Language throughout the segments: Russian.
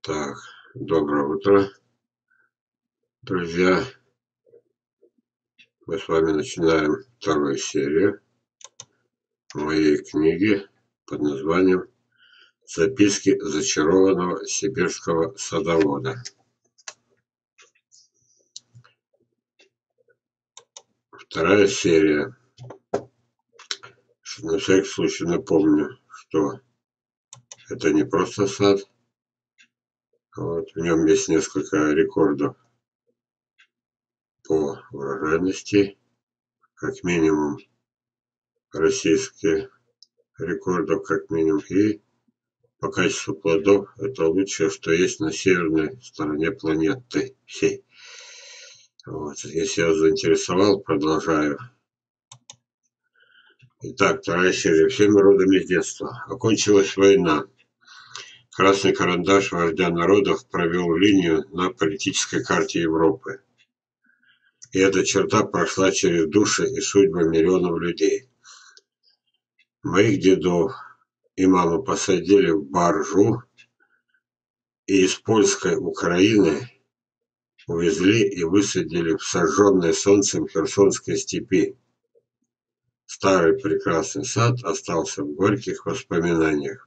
Так, доброе утро, друзья. Мы с вами начинаем вторую серию моей книги под названием «Записки зачарованного сибирского садовода». Вторая серия. На всякий случай напомню, что это не просто сад. В нем есть несколько рекордов по урожайности, как минимум российские рекорды, как минимум, и по качеству плодов это лучшее, что есть на северной стороне планеты всей. Если я заинтересовал, продолжаю. Итак, вторая серия. Всеми родами детства. Окончилась война. Красный карандаш вождя народов провел линию на политической карте Европы. И эта черта прошла через души и судьбы миллионов людей. Моих дедов и маму посадили в баржу и из польской Украины увезли и высадили в сожженной солнцем Херсонской степи. Старый прекрасный сад остался в горьких воспоминаниях.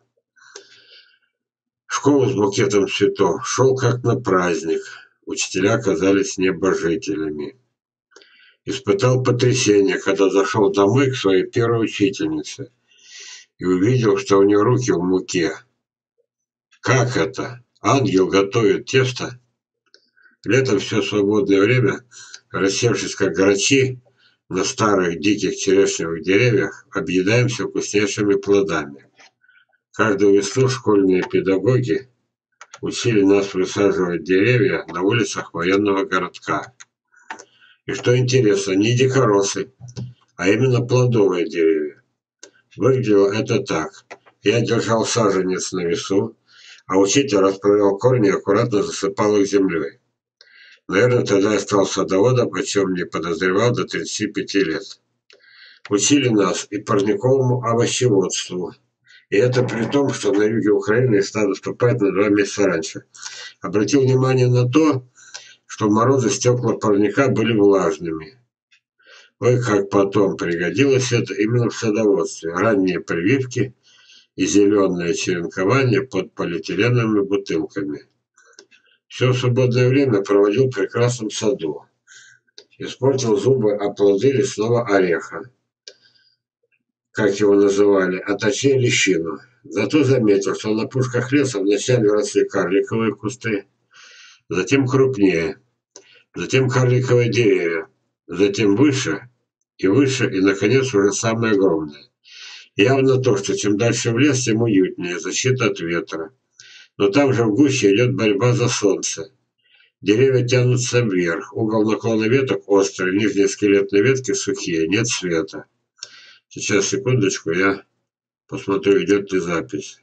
В школу с букетом цветов шел как на праздник. Учителя казались небожителями. Испытал потрясение, когда зашел домой к своей первой учительнице и увидел, что у нее руки в муке. Как это? Ангел готовит тесто? Летом все свободное время, рассевшись как грачи на старых диких черешневых деревьях, объедаемся вкуснейшими плодами. Каждую весну школьные педагоги учили нас высаживать деревья на улицах военного городка. И что интересно, не дикоросы, а именно плодовые деревья. Выглядело это так. Я держал саженец на весу, а учитель расправлял корни и аккуратно засыпал их землей. Наверное, тогда я стал садоводом, о чем не подозревал до 35 лет. Учили нас и парниковому овощеводству. И это при том, что на юге Украины стало наступать на 2 месяца раньше. Обратил внимание на то, что в морозы стекла парника были влажными. Ой, как потом пригодилось это именно в садоводстве. Ранние прививки и зеленое черенкование под полиэтиленовыми бутылками. Все свободное время проводил в прекрасном саду. Испортил зубы о плоды лесного ореха, как его называли, а точнее лещину. Зато заметил, что на пушках леса вначале росли карликовые кусты, затем крупнее, затем карликовые деревья, затем выше, и, наконец, уже самое огромное. Явно то, что чем дальше в лес, тем уютнее, защита от ветра. Но там же в гуще идет борьба за солнце. Деревья тянутся вверх, угол наклона веток острый, нижние скелетные ветки сухие, нет света. Сейчас, секундочку, я посмотрю, идет ли запись.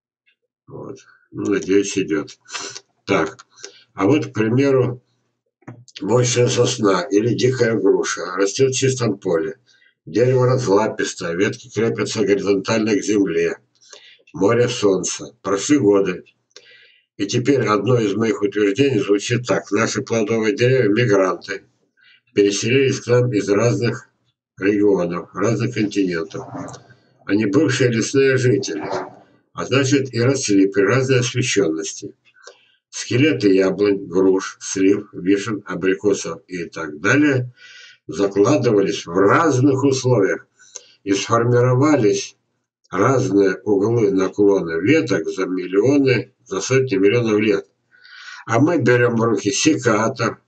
Надеюсь, идет. Так, а вот, к примеру, мощная сосна или дикая груша растет в чистом поле. Дерево разлапистое, ветки крепятся горизонтально к земле. Море солнца. Прошли годы. И теперь одно из моих утверждений звучит так. Наши плодовые деревья – мигранты. Переселились к нам из разных регионов, разных континентов. Они бывшие лесные жители, а значит и росли при разной освещенности. Скелеты яблонь, груш, слив, вишен, абрикосов и так далее закладывались в разных условиях и сформировались разные углы наклона веток за сотни миллионов лет. А мы берем в руки секатор,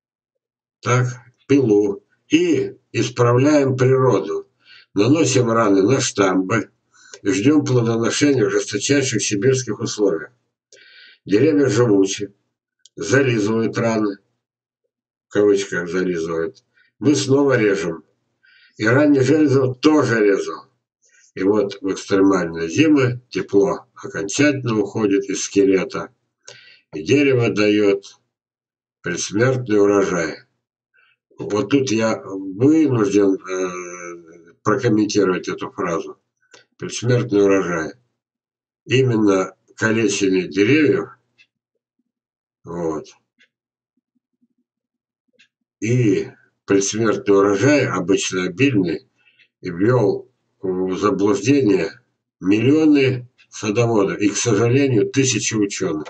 пилу и исправляем природу. Наносим раны на штамбы и ждем плодоношения в жесточайших сибирских условиях. Деревья живучи, зализывают раны, в кавычках зализывают. Мы снова режем. И ранний Железов тоже резал. И вот в экстремальные зимы тепло окончательно уходит из скелета, и дерево дает предсмертный урожай. Вот тут я вынужден прокомментировать эту фразу. Предсмертный урожай. Именно калечение деревьев Вот. И предсмертный урожай, обычно обильный, ввел в заблуждение миллионы садоводов и, к сожалению, тысячи ученых.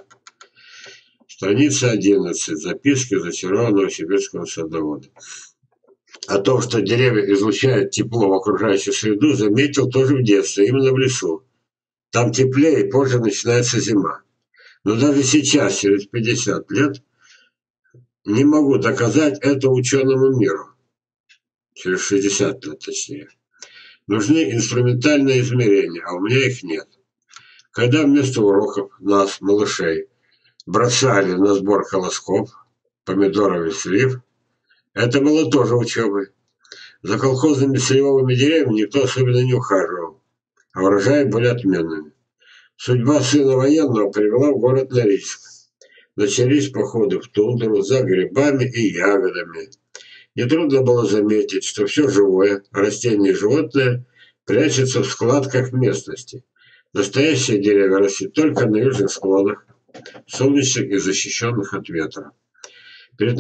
Страница 11. Записки зачарованного сибирского садовода. О том, что деревья излучают тепло в окружающую среду, заметил тоже в детстве, именно в лесу. Там теплее, и позже начинается зима. Но даже сейчас, через 50 лет, не могу доказать это ученому миру. Через 60 лет, точнее. Нужны инструментальные измерения, а у меня их нет. Когда вместо уроков нас, малышей, бросали на сбор колосков, помидоровый слив, это было тоже учебой. За колхозными сливовыми деревьями никто особенно не ухаживал, а урожаи были отменными. Судьба сына военного привела в город Норильск. Начались походы в тундру за грибами и ягодами. Нетрудно было заметить, что все живое, растения и животные, прячется в складках местности. Настоящие деревья растут только на южных склонах, солнечных и защищенных от ветра. Перед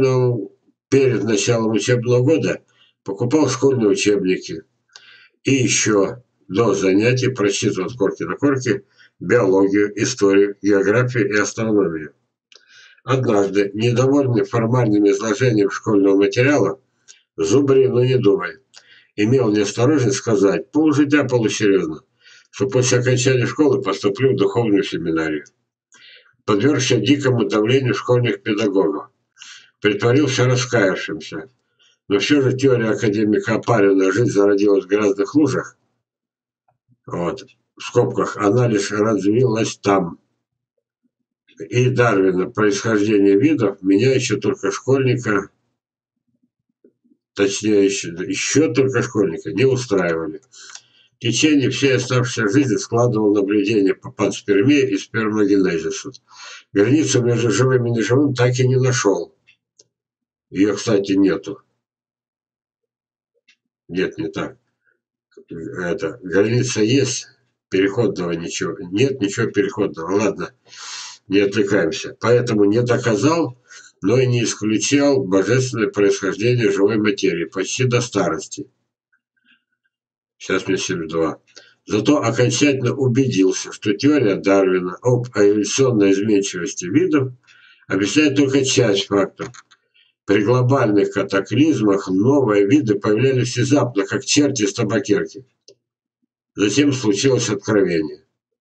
началом учебного года покупал школьные учебники. И еще до занятий прочитывал от корки до корки биологию, историю, географию и астрономию. Однажды, недовольный формальным изложением школьного материала, зубри, но не думай, имел неосторожность сказать полужитя полусерьезно, что после окончания школы поступлю в духовную семинарию. Подвергся дикому давлению школьных педагогов. Притворился раскаявшимся. Но все же теория академика Опарина «Жизнь зародилась в грязных лужах», вот, в скобках, она лишь развилась там. И Дарвина «Происхождение видов» меня еще только школьника, точнее еще только школьника, не устраивали. В течение всей оставшейся жизни складывал наблюдения по панспермии и спермогенезису. Границу между живым и неживым так и не нашел. Ее, кстати, нету. Нет, не так. Это, граница есть, переходного ничего. Нет ничего переходного. Ладно, не отвлекаемся. Поэтому не доказал, но и не исключал божественное происхождение живой материи почти до старости. Сейчас мне 72. Зато окончательно убедился, что теория Дарвина об эволюционной изменчивости видов объясняет только часть фактов. При глобальных катаклизмах новые виды появлялись внезапно, как черти из табакерки. Затем случилось откровение.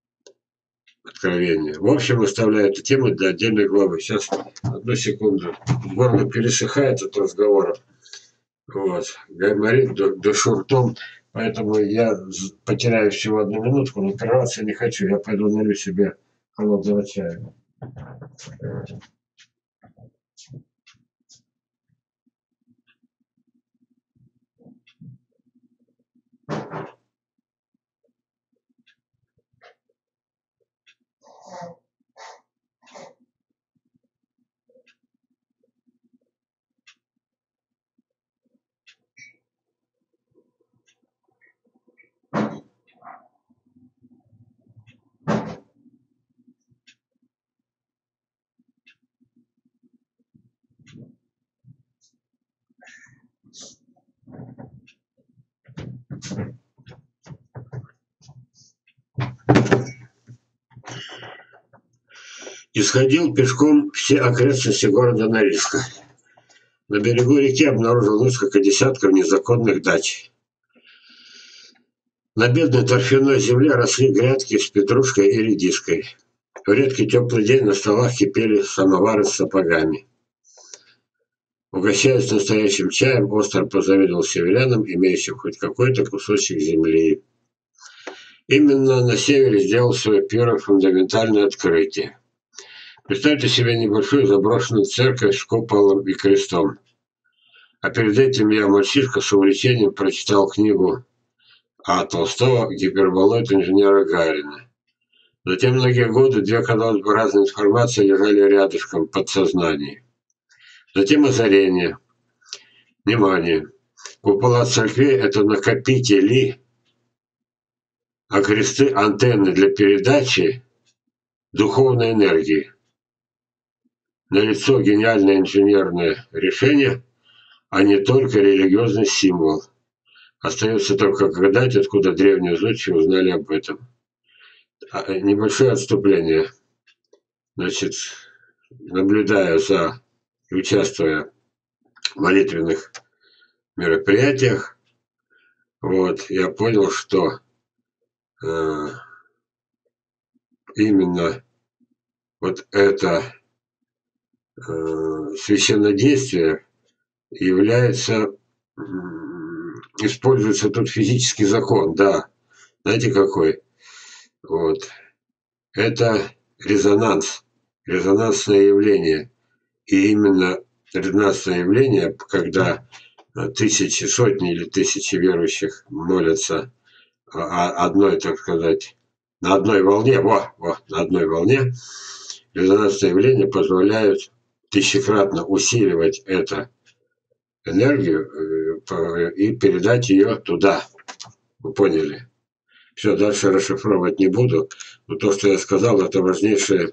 В общем, оставляю эту тему для отдельной главы. Сейчас, одну секунду. Горло пересыхает от разговора. Вот. Гайморит душу ртом. Поэтому я потеряю всего 1 минутку, но прерваться не хочу. Я пойду налью себе холодного чая. Исходил пешком все окрестности города Норильска. На берегу реки обнаружил несколько десятков незаконных дач. На бедной торфяной земле росли грядки с петрушкой и редиской. В редкий теплый день на столах кипели самовары с сапогами. Угощаясь настоящим чаем, остро позавидовал северянам, имеющим хоть какой-то кусочек земли. Именно на севере сделал свое первое фундаментальное открытие. Представьте себе небольшую заброшенную церковь с куполом и крестом. А перед этим я, мальчишка, с увлечением прочитал книгу Толстого «Гиперболоид инженера Гарина». Затем многие годы 2, казалось бы, разные информации лежали рядышком в подсознании. Затем озарение. Внимание! Купола церквей – это накопители, а кресты – антенны для передачи духовной энергии. Налицо гениальное инженерное решение, а не только религиозный символ. Остается только гадать, откуда древние зодчие узнали об этом. Небольшое отступление. Значит, наблюдая за и участвуя в молитвенных мероприятиях, вот, я понял, что именно вот это священнодействие является, используется тут физический закон, да, знаете какой? Вот. Это резонанс, резонансное явление. И именно резонансное явление, когда тысячи, сотни или тысячи верующих молятся одной, так сказать, на одной волне, на одной волне, резонансное явление позволяет тысячекратно усиливать эту энергию и передать ее туда. Вы поняли? Все, дальше расшифровывать не буду. Но то, что я сказал, это важнейшая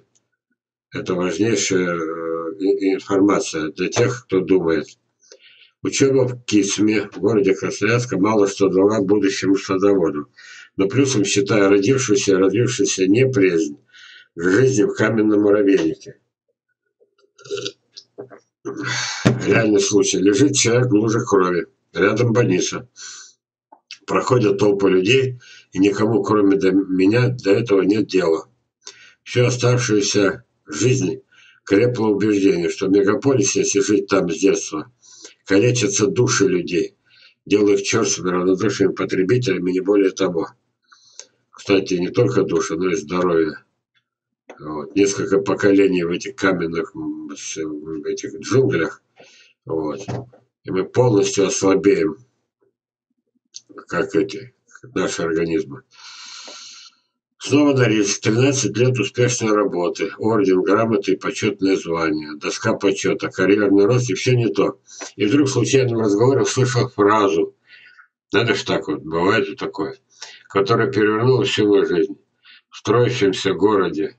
информация для тех, кто думает. Учеба в Кицме, в городе Красноярска, мало что дала будущему садоводу. Но плюсом считаю родившуюся и развившуюся неприязнь к жизни в каменном муравейнике. Реальный случай. Лежит человек в луже крови. Рядом больница. Проходят толпы людей, и никому, кроме меня, до этого нет дела. Всю оставшуюся жизнь крепло убеждение, что в мегаполисе, если жить там с детства, калечатся души людей, делая их черствыми, равнодушными потребителями, не более того. Кстати, не только души, но и здоровье. Вот. Несколько поколений в этих каменных, в этих джунглях, вот. И мы полностью ослабеем, как наши организмы. Снова на риск. 13 лет успешной работы. Орден, грамоты и почетное звание. Доска почета, карьерный рост и все не то. И вдруг в случайном разговоре услышал фразу. Надо ж так вот, бывает и такое. Которая перевернула всю мою жизнь. В строящемся городе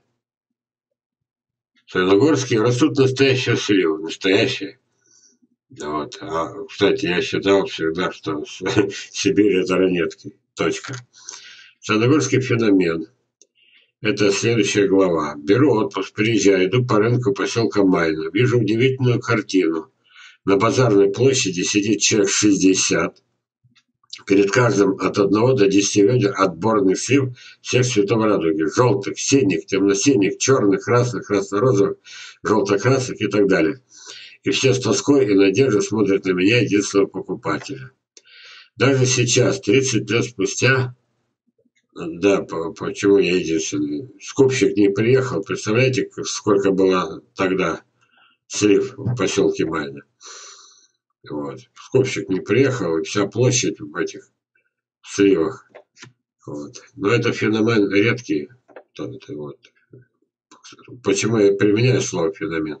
Саяногорске растут настоящие сливы. Настоящие. Вот. Кстати, я считал всегда, что Сибирь это ранетки. Точка. Саяногорский феномен. Это следующая глава. Беру отпуск, приезжаю, иду по рынку поселка Майна. Вижу удивительную картину. На базарной площади сидит человек 60. Перед каждым от 1 до 10 ведер отборных слив всех цветов радуги. Желтых, синих, темно-синих, черных, красных, красно-розовых, желто-красных и так далее. И все с тоской и надеждой смотрят на меня, единственного покупателя. Даже сейчас, 30 лет спустя, да, почему я единственный, скупщик не приехал, представляете, сколько было тогда слив в поселке Майна. Вот. Скупщик не приехал, и вся площадь в этих сливах. Вот. Но это феномен редкий. Вот. Почему я применяю слово феномен?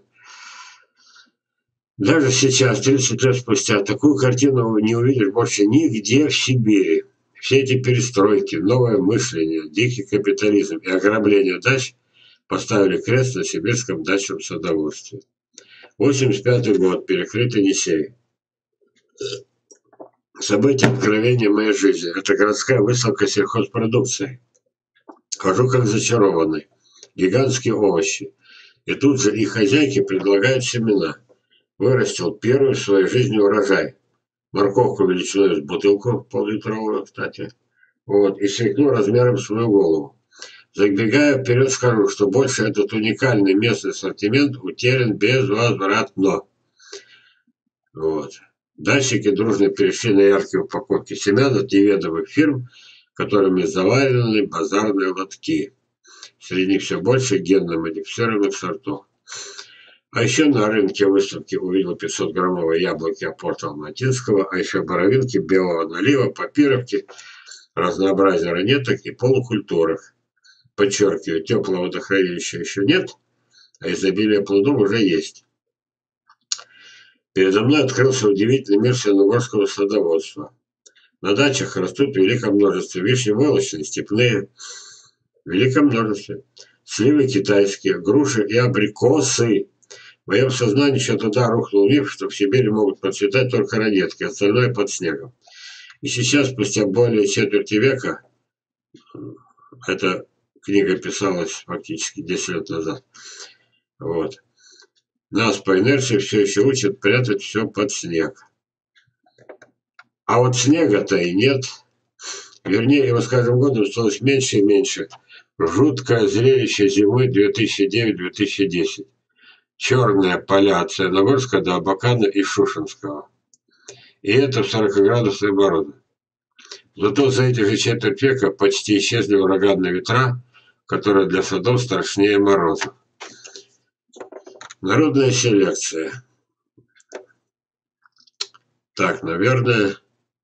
Даже сейчас, 30 лет спустя, такую картину не увидишь больше нигде в Сибири. Все эти перестройки, новое мышление, дикий капитализм и ограбление дач поставили крест на сибирском дачном садоводстве. 85-й год, перекрытый Енисей. Событие откровения моей жизни. Это городская выставка сельхозпродукции. Хожу как зачарованный. Гигантские овощи. И тут же их хозяйки предлагают семена. Вырастил первый в своей жизни урожай. Морковку величиной с бутылку, пол-литровую, кстати. Вот. И свеклу размером с мою голову. Забегая вперед, скажу, что больше этот уникальный местный ассортимент утерян безвозвратно. Вот. Датчики дружно перешли на яркие упаковки семян от неведомых фирм, которыми завалены базарные лотки. Среди них все больше генно-модифицированных сортов. А еще на рынке выставки увидел 500-граммовые яблоки апорта алматинского, а еще боровинки белого налива, папировки, разнообразие ранеток и полукультурах. Подчеркиваю, теплого водохранилища еще нет, а изобилие плодов уже есть. Передо мной открылся удивительный мир саяногорского садоводства. На дачах растут в великом множестве вишни волочные, степные, в великом множестве. Сливы китайские, груши и абрикосы. В моем сознании еще тогда рухнул миф, что в Сибири могут процветать только ранетки, остальное под снегом. И сейчас, спустя более четверти века, эта книга писалась фактически 10 лет назад, вот, нас по инерции все еще учат прятать все под снег. А вот снега-то и нет. Вернее, его с каждым годом становилось меньше и меньше. Жуткое зрелище зимы 2009-2010. Черные поля от Саяногорска до Абакана и Шушенского. И это в 40-градусные морозы. Зато за эти же четверть века почти исчезли ураганные ветра, которые для садов страшнее морозов. Народная селекция. Так, наверное,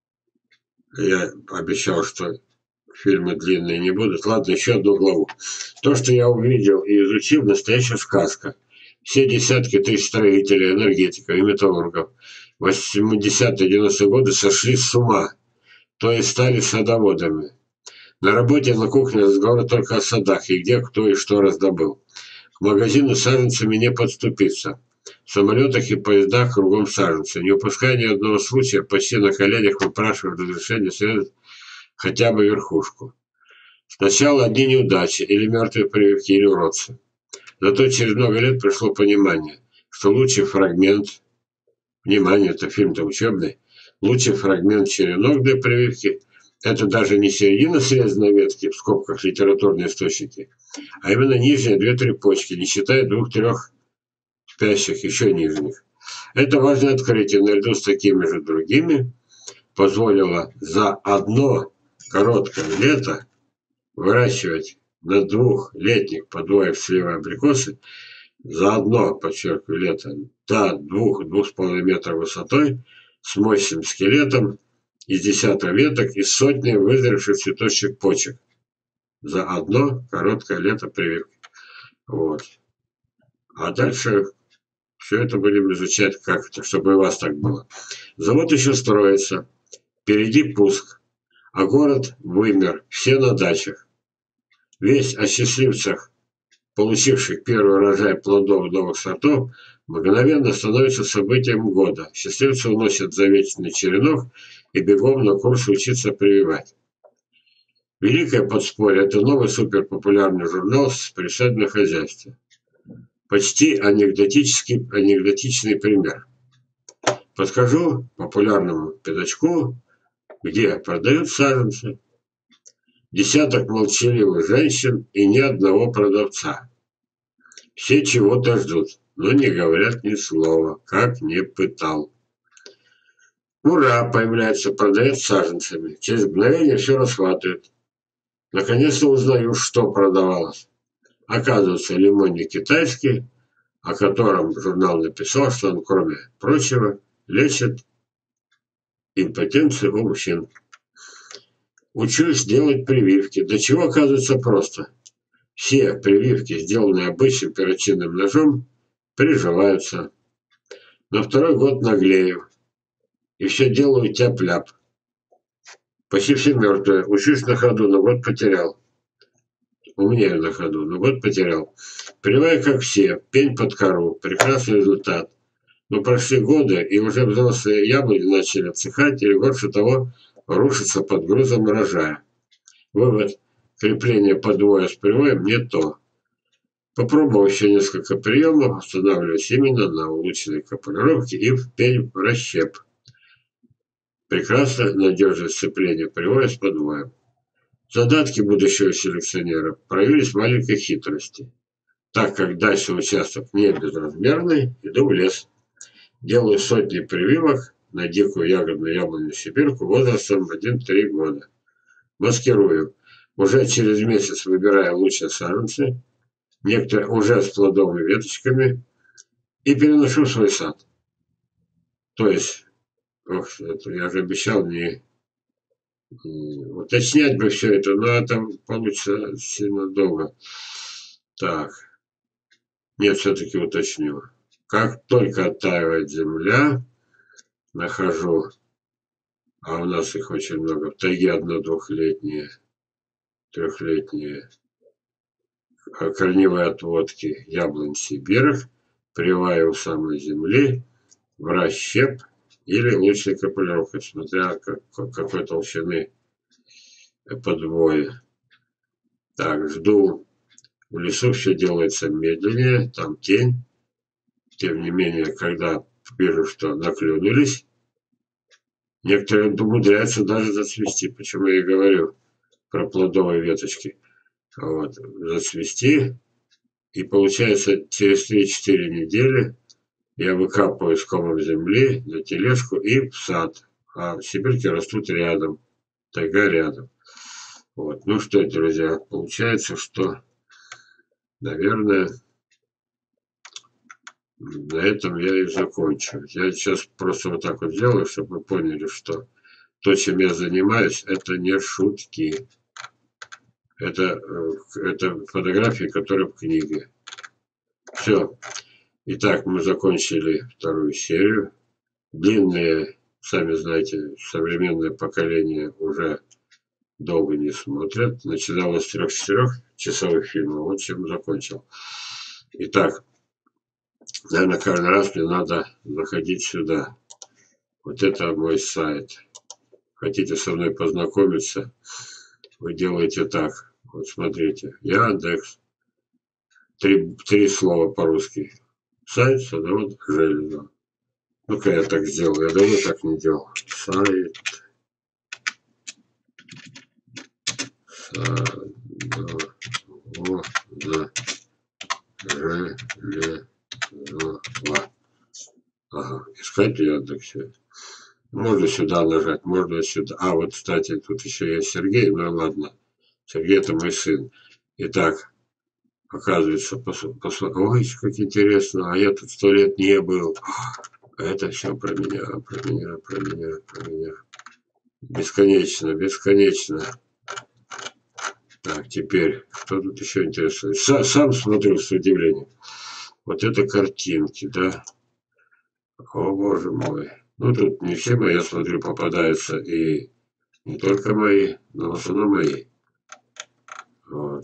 я обещал, что фильмы длинные не будут. Ладно, еще одну главу. То, что я увидел и изучил, настоящая сказка. Все десятки тысяч строителей, энергетиков и металлургов в 80-е 90-е годы сошли с ума, то есть стали садоводами. На работе, на кухне разговоры только о садах и где кто и что раздобыл. К магазину с саженцами не подступиться. В самолетах и поездах кругом саженцы. Не упуская ни одного случая, почти на коленях выпрашивают разрешение срезать хотя бы верхушку. Сначала одни неудачи, или мертвые прививки, или уродцы. Зато через много лет пришло понимание, что лучший фрагмент, внимание, это фильм-то учебный, лучший фрагмент черенок для прививки – это даже не середина срезанной ветки, в скобках литературные источники, а именно нижние 2-3 почки, не считая 2-3 спящих, еще нижних. Это важное открытие, наряду с такими же другими, позволило за одно короткое лето выращивать на 2-летних подвоев сливы абрикосы за одно, подчеркиваю, лето до 2-2,5 метра высотой с мощным скелетом из десяток веток и сотни вызревших цветочных почек за одно короткое лето прививки. Вот. А дальше все это будем изучать как-то, чтобы и у вас так было. Завод еще строится, впереди пуск, а город вымер, все на дачах. Весть о счастливцах, получивших первый урожай плодов новых сортов, мгновенно становится событием года. Счастливцы уносят заветный черенок и бегом на курс учиться прививать. Великое подспорье – это новый суперпопулярный журнал с присадным хозяйством. Почти анекдотичный пример. Подскажу популярному пятачку, где продают саженцы. Десяток молчаливых женщин и ни одного продавца. Все чего-то ждут, но не говорят ни слова, как не пытал. Ура, появляется продавец саженцами. Через мгновение все расхватывает. Наконец-то узнаю, что продавалось. Оказывается, лимонник китайский, о котором журнал написал, что он, кроме прочего, лечит импотенцию у мужчин. Учусь делать прививки. До чего, оказывается, просто. Все прививки, сделанные обычным перочинным ножом, приживаются. На второй год наглею. И все делаю тяп-ляп. Почти все мертвые. Учусь на ходу, но год потерял. Умнею на ходу, но год потерял. Прививаю, как все. Пень под кору. Прекрасный результат. Но прошли годы, и уже взрослые яблони начали отсыхать, или горше того, рушиться под грузом урожая. Вывод. Крепление подвоя с привоем не то. Попробовал еще несколько приемов, останавливаясь именно на улучшенной копулировке и в пень в расщеп. Прекрасно надежное сцепление привоя с подвоем. Задатки будущего селекционера проявились в маленькой хитрости. Так как дальше участок не безразмерный, иду в лес. Делаю сотни прививок на дикую ягодную яблоню сибирку возрастом 1-3 года. Маскирую. Уже через месяц выбираю лучшие саженцы, некоторые уже с плодовыми веточками, и переношу в свой сад. То есть, это я же обещал не уточнять бы все это, но это получится сильно долго. Так, нет, все-таки уточню. Как только оттаивает земля, нахожу, а у нас их очень много, в тайге 1-2-летние, 3-летние корневые отводки яблонь сибирых, привая у самой земли, в расщеп или лучшей капулировкой, смотря какой толщины подвоя. Так, жду. В лесу все делается медленнее, там тень. Тем не менее, когда вижу, что наклюнулись, некоторые умудряются даже зацвести. Почему я и говорю про плодовые веточки. Вот, зацвести. И получается, через 3-4 недели я выкапываю с комом земли на тележку и в сад. А сибирки растут рядом. Тайга рядом. Вот. Ну что, друзья, получается, что, наверное, на этом я и закончу. Я сейчас просто вот так вот сделаю, чтобы вы поняли, что то, чем я занимаюсь, это не шутки. Это фотографии, которые в книге. Все. Итак, мы закончили вторую серию. Длинные, сами знаете, современное поколение уже долго не смотрят. Начиналось с 3-4 часовых фильмов. Вот чем закончил. Итак, наверное, каждый раз мне надо заходить сюда. Вот это мой сайт. Хотите со мной познакомиться? Вы делаете так. Вот смотрите. Яндекс. Три слова по-русски. Сайт Садовод Железов. Ну-ка я так сделал. Я давно так не делал. Сайт Садовода Железова. Ага. Искать в Яндексе. Можно сюда нажать, можно сюда. А, вот, кстати, тут еще есть Сергей. Ну ладно. Сергей — это мой сын. Итак, оказывается, ой, как интересно, а я тут 100 лет не был. Это все про меня, про меня, про меня, про меня. Бесконечно, бесконечно. Так, теперь, что тут еще интересно? Сам смотрю с удивлением. Вот это картинки, да? О, боже мой. Ну, тут не все мои, я смотрю, попадаются, и не только мои, но в основном мои. Вот.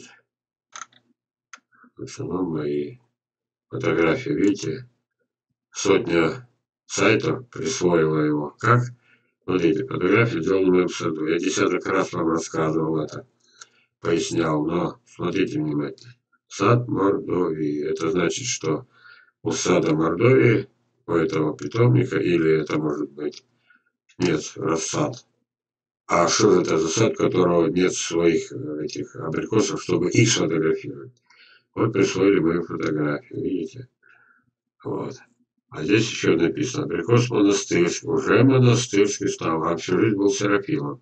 В основном мои фотографии, видите? Сотня сайтов присвоила его. Как? Смотрите, фотографии сделаны в моем саду. Я десяток раз вам рассказывал это, пояснял, но смотрите внимательно. Сад Мордовии. Это значит, что у сада Мордовии, у этого питомника, или это может быть, нет, рассад. А что же это за сад, у которого нет своих этих абрикосов, чтобы их сфотографировать? Вот присвоили мою фотографию, видите? Вот. А здесь еще написано: абрикос монастырский, уже монастырский стал, а всю жизнь был Серафимом.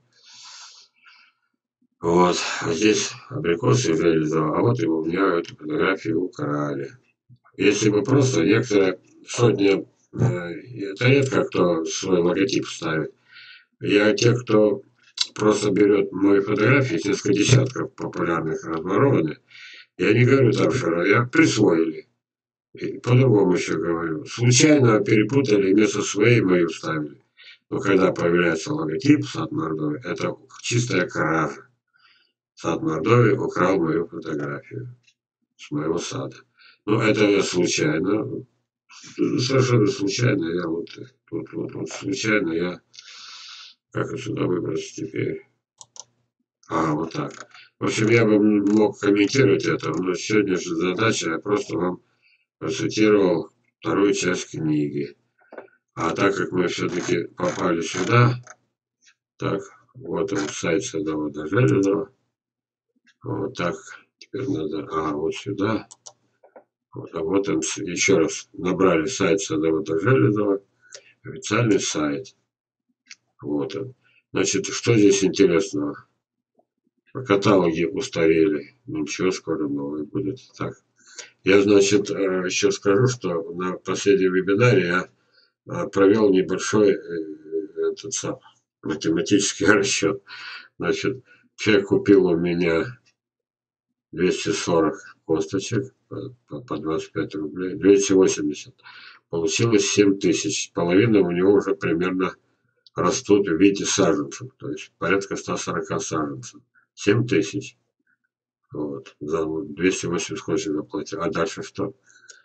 Вот. А здесь абрикосы уже реализовал, а вот его у меня эту фотографию украли. Если бы просто некоторые сотни, это редко кто свой логотип ставит. Я те, кто просто берет мои фотографии, несколько десятков популярных разворованных, я не говорю там, что я присвоили. И по-другому еще говорю. Случайно перепутали, вместо своей мою вставили. Но когда появляется логотип сад Мордовии, это чистая кража. Сад Мордовии украл мою фотографию с моего сада. Ну, это я случайно. Совершенно случайно я вот случайно я как отсюда выбраться теперь? А, вот так. В общем, я бы мог комментировать это, но сегодня же задача, я просто вам процитировал вторую часть книги. А так как мы все-таки попали сюда, так, вот он сайт Садовода Железова. Вот так, теперь надо, вот сюда. Вот, а вот он, еще раз, набрали сайт Садовода Железова, официальный сайт. Вот он. Значит, что здесь интересного? Каталоги устарели. Ничего, скоро новые будут. Так. Я, значит, еще скажу, что на последнем вебинаре я провел небольшой этот сам математический расчет. Значит, человек купил у меня 240 косточек по 25 рублей, 280. Получилось 7000. Половина у него уже примерно растут в виде саженцев, то есть порядка 140 саженцев. 7000. Вот. За 280 хочешь заплатить. А дальше что?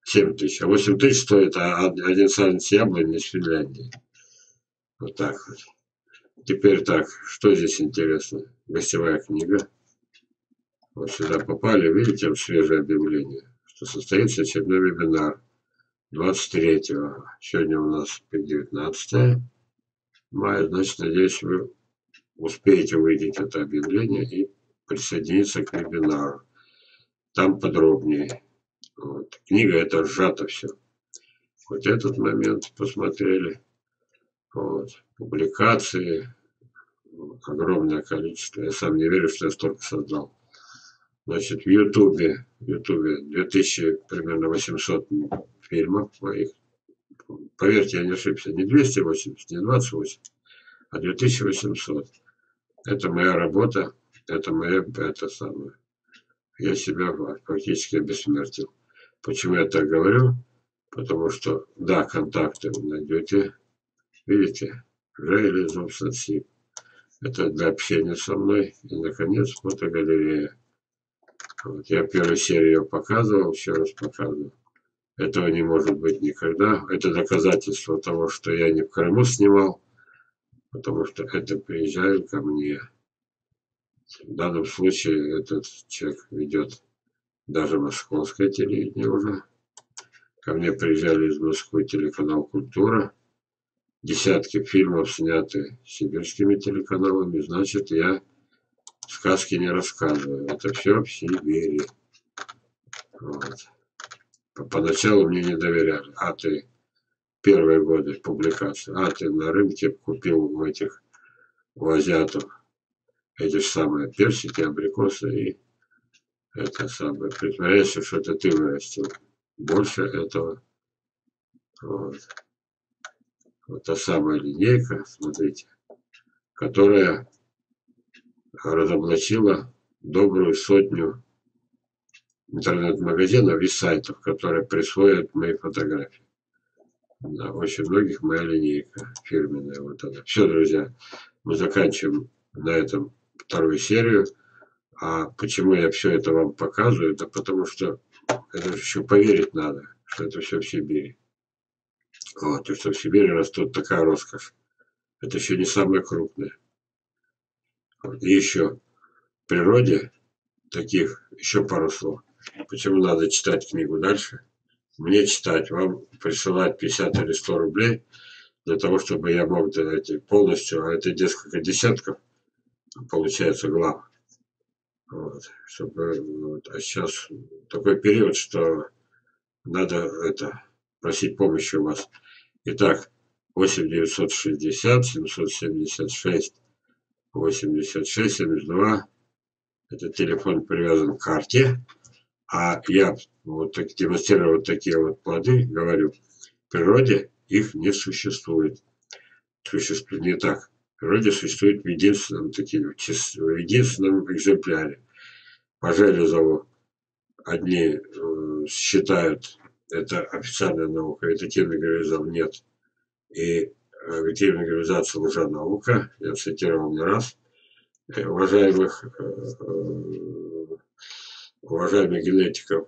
7 тысяч. А 8 тысяч стоит один саженец яблони из Финляндии. Вот так вот. Теперь так, что здесь интересно? Гостевая книга. Вот сюда попали, видите, свежее объявление, что состоится очередной вебинар 23-го. Сегодня у нас 19 мая, значит, надеюсь, вы успеете увидеть это объявление и присоединиться к вебинару. Там подробнее. Вот. Книга это сжато все. Вот этот момент посмотрели. Вот. Публикации. Огромное количество. Я сам не верю, что я столько создал. Значит, в Ютубе 2000, примерно 800 фильмов моих. Поверьте, я не ошибся. Не 280, не 28, а 2800. Это моя работа. Это моя, это самое. Я себя практически обессмертил. Почему я так говорю? Потому что, да, контакты вы найдете. Видите? Реализм соцсеть. Это для общения со мной. И, наконец, фотогалерея. Вот я первую серию показывал, еще раз показываю. Этого не может быть никогда. Это доказательство того, что я не в Крыму снимал, потому что это приезжают ко мне. В данном случае этот человек ведет даже московское телевидение уже. Ко мне приезжали из Москвы телеканал «Культура». Десятки фильмов сняты сибирскими телеканалами. Значит, я сказки не рассказываю. Это все в Сибири. Вот. Поначалу мне не доверяли. А ты первые годы публикации. А ты на рынке купил у этих, у азиатов эти же самые персики, абрикосы и это самое. Притворяешься, что это ты вырастил. Больше этого. Вот. Вот та самая линейка, смотрите, которая разоблачила добрую сотню интернет-магазинов и сайтов, которые присвоят мои фотографии. Да, очень многих моя линейка фирменная. Вот она. Все, друзья, мы заканчиваем на этом вторую серию. А почему я все это вам показываю? Да потому что это же еще поверить надо, что это все в Сибири. Вот, и что в Сибири растет такая роскошь. Это еще не самое крупное. Вот. И еще в природе таких еще пару слов. Почему надо читать книгу дальше? Мне читать, вам присылать 50 или 100 рублей для того, чтобы я мог эти полностью, а это несколько десятков, получается, глав. Вот, чтобы, вот, а сейчас такой период, что надо это просить помощи у вас. Итак, 8 960 776 86 72. Этот телефон привязан к карте. А я вот так демонстрирую вот такие вот плоды, говорю, в природе их не существует. Существует не так. В природе существует в единственном, в единственном экземпляре. По Железову одни считают, это официальная наука, вегетативной гравизации нет. И вегетативная гравизация лженаука, я цитировал не раз, уважаемых генетиков,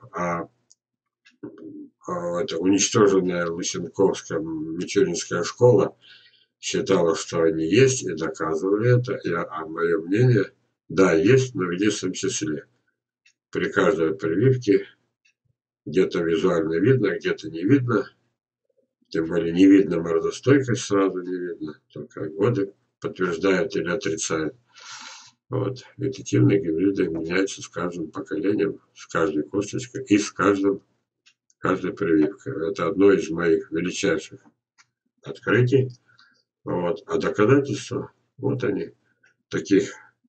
это уничтоженная Лысенковская Мичуринская школа считала, что они есть, и доказывали это. А мое мнение, да, есть, но в единственном числе. При каждой прививке где-то визуально видно, где-то не видно. Тем более не видно мордостойкость, сразу не видно. Только годы подтверждают или отрицают. Вот. Вегетативные гибриды меняются с каждым поколением, с каждой косточкой и с каждой прививкой. Это одно из моих величайших открытий. Вот. А доказательства, вот они, таких.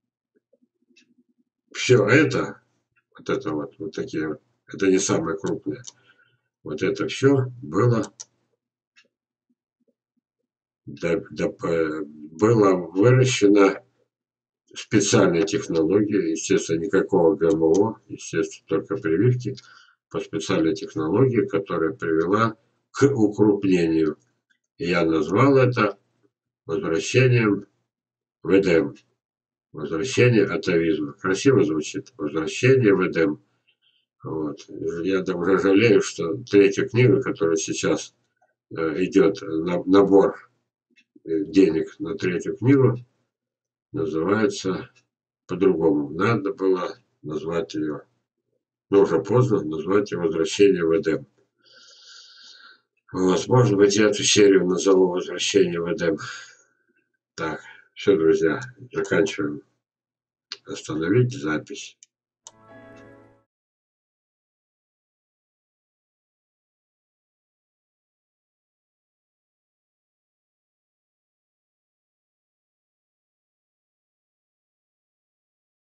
Все это, вот такие вот, это не самое крупное. Вот это все было, было выращено специальной технологией, естественно, никакого ГМО, естественно, только прививки по специальной технологии, которая привела к укрупнению. И я назвал это возвращением в Эдем. Возвращение атовизма. Красиво звучит. Возвращение в Эдем. Вот. Я даже жалею, что третья книга, которая сейчас идет, набор денег на третью книгу, называется по-другому. Надо было назвать ее, но уже поздно, назвать ее «Возвращение в Эдем». Вот, может быть, я эту серию назову «Возвращение в Эдем». Так, все, друзья, заканчиваем. Остановить запись.